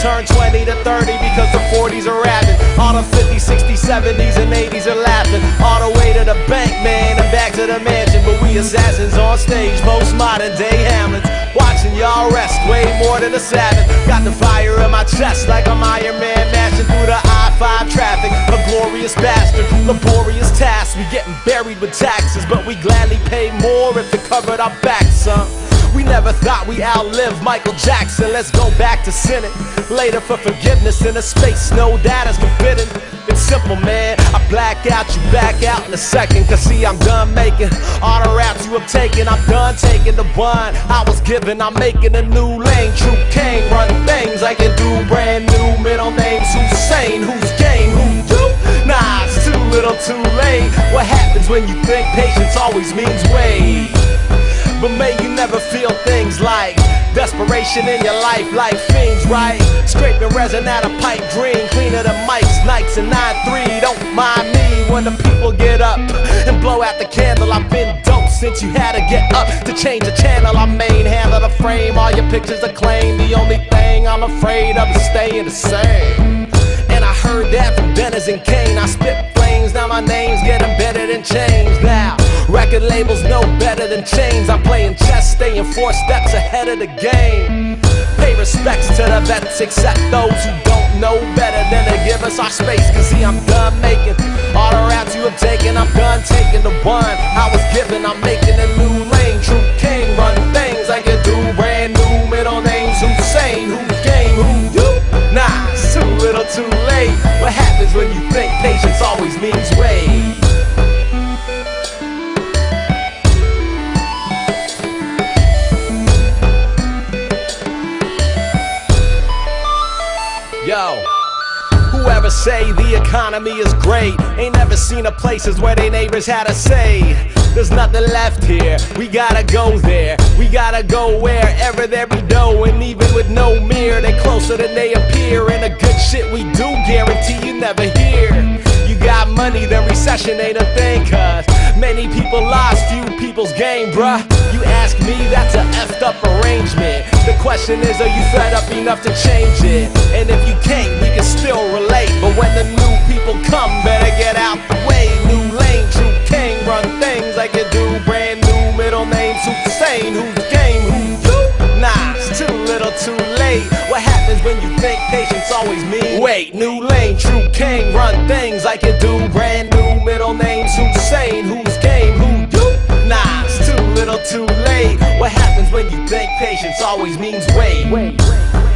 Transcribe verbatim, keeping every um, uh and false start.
turn twenty to thirty because the forties are rapping. All the fifties, sixties, seventies, and eighties are laughing. All the way to the bank, man, and back to the mansion. But we assassins on stage, most modern day Hamlets. Watching y'all rest way more than a Sabbath. Got the fire in my chest like I'm Iron Man, mashing through the I five traffic. A glorious bastard, laborious task. We getting buried with taxes, but we gladly pay more if it covered our backs, son. We never thought we outlived Michael Jackson. Let's go back to sinning later for forgiveness in a space no data's forbidden. It's simple, man. I black out, you back out in a second. Cause see, I'm done making all the raps you have taken. I'm done taking the one I was given. I'm making a new lane. True king, run things I can do. Brand new middle names. Hussein, who's game, who you? Nah, it's too little too late. What happens when you think patience always means wait? But may you never feel things like desperation in your life like fiends, right? Scraping resin out of pipe dream, cleaner than mics, nights and nine three. Don't mind me when the people get up and blow out the candle. I've been dope since you had to get up to change the channel. I main handle the frame, all your pictures are claimed. The only thing I'm afraid of is staying the same. And I heard that from Dennis and Kane. I spit flames, now my name's getting better than chains now. Record labels know better than chains. I'm playing chess, staying four steps ahead of the game. Pay respects to the vets, except those who don't know better than to give us our space. Cause see, I'm done making all the raps you have taken. I'm done taking the one I was given. I'm making a new lane. True king, run things I can do. Brand new middle names. Hussein, who's game, who you? Nah, it's too little too late. What happens when you think patience always means wait? Yo, whoever say the economy is great ain't never seen the places where they neighbors had a say. There's nothing left here, we gotta go there. We gotta go wherever there be dough. And even with no mirror, they closer than they appear. And the good shit we do, guarantee you never hear. You got money, then recession ain't a thing. Cause many people lost, few people's game, bruh. You ask me, that's a effed up arrangement. The question is, are you fed up enough to change it? And if you can't, we can still relate. But when the new people come, better get out the way. New lane, true king, run things like you do. Brand new middle names, Hussein, who's game, who you? Nah, it's too little too late. What happens when you think patience always means wait? New lane, true king, run things like you do. Brand new middle names, Hussein, who's game, who you? Nah, it's too little too late. What happens when you think patience always means wait? Wait.